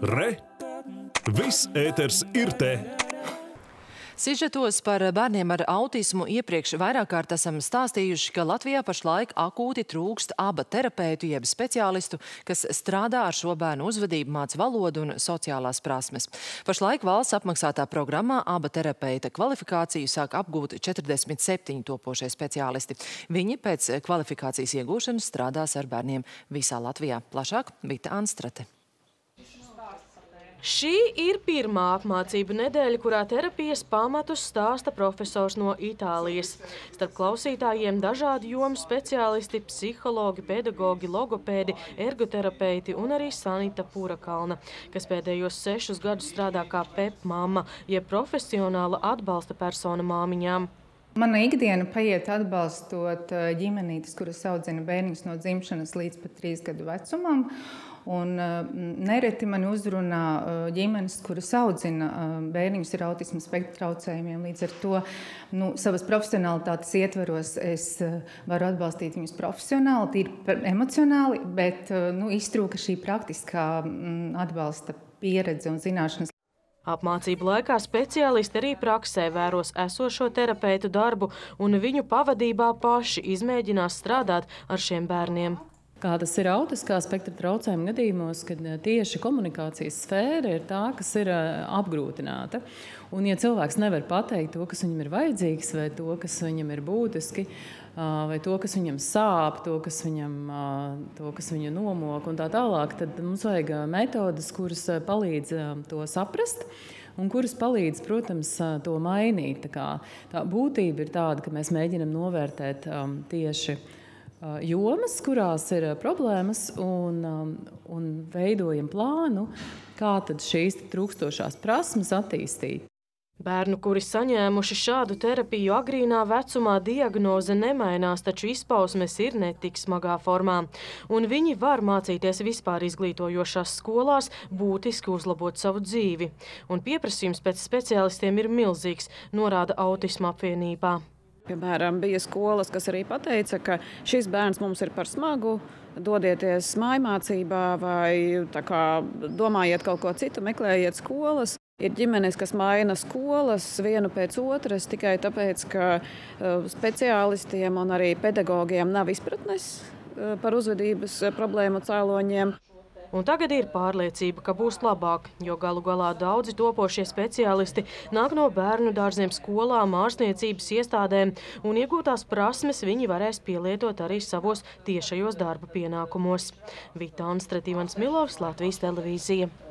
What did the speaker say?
Re! Viss ēters ir te! Sižetos par bērniem ar autismu iepriekš vairāk kārt esam stāstījuši, ka Latvijā pašlaik akūti trūkst ABA terapeitu jeb speciālistu, kas strādā ar šo bērnu uzvedību, māca valodu un sociālās prasmes. Pašlaik valsts apmaksātā programmā ABA terapeita kvalifikāciju sāk apgūt 47 topošie speciālisti. Viņi pēc kvalifikācijas iegūšanas strādās ar bērniem visā Latvijā. Plašāk Vita Anstrate. Šī ir pirmā apmācību nedēļa, kurā terapijas pamatus stāsta profesors no Itālijas. Starp klausītājiem dažādu jomu speciālisti, psihologi, pedagogi, logopēdi, ergoterapeiti un arī Sanita Purakalna, kas pēdējos 6 gadus strādā kā PEP-mamma, jeb profesionāla atbalsta persona māmiņām. Mana ikdiena paiet atbalstot ģimenītes, kuras audzina bērniņus no dzimšanas līdz pat 3 gadu vecumam. Un nereti mani uzrunā ģimenes, kuras audzina bērniņus ar autisma spektra traucējumiem. Līdz ar to savas profesionalitātes ietveros es varu atbalstīt viņus profesionāli, tīri emocionāli, bet iztrūka šī praktiskā atbalsta pieredze un zināšanas. Apmācību laikā speciālisti arī praksē vēros esošo terapeitu darbu un viņu pavadībā paši izmēģinās strādāt ar šiem bērniem. Kā tas ir autiskā spektra traucējuma gadījumos, kad tieši komunikācijas sfēra ir tā, kas ir apgrūtināta. Un ja cilvēks nevar pateikt to, kas viņam ir vajadzīgs, vai to, kas viņam ir būtiski, vai to, kas viņam sāp, to, kas viņu nomok un tā tālāk, tad mums vajag metodas, kuras palīdz to saprast. Un kuras palīdz, protams, to mainīt. Tā būtība ir tāda, ka mēs mēģinam novērtēt tieši jomas, kurās ir problēmas, un veidojam plānu, kā tad šīs trūkstošās prasmes attīstīt. Bērnu, kuri saņēmuši šādu terapiju agrīnā vecumā, diagnoze nemainās, taču izpausmes ir ne tik smagā formā. Un viņi var mācīties vispār izglītojošās skolās, būtiski uzlabot savu dzīvi. Un pieprasījums pēc speciālistiem ir milzīgs, norāda Autisma apvienībā. Piemēram, bija skolas, kas arī pateica, ka šis bērns mums ir par smagu, dodieties mājmācībā vai domājiet kaut ko citu, meklējiet skolas. Ir ģimenes, kas maina skolas vienu pēc otras tikai tāpēc, ka speciālistiem un arī pedagogiem nav izpratnes par uzvedības problēmu cēloņiem. Un tagad ir pārliecība, ka būs labāk, jo galu galā daudzi topošie speciālisti nāk no bērnu dārziem, skolām, ārstniecības iestādēm, un iegūtās prasmes viņi varēs pielietot arī savos tiešajos darba pienākumos. Vita Anstrate, Ivans Milovs, Latvijas televīzija.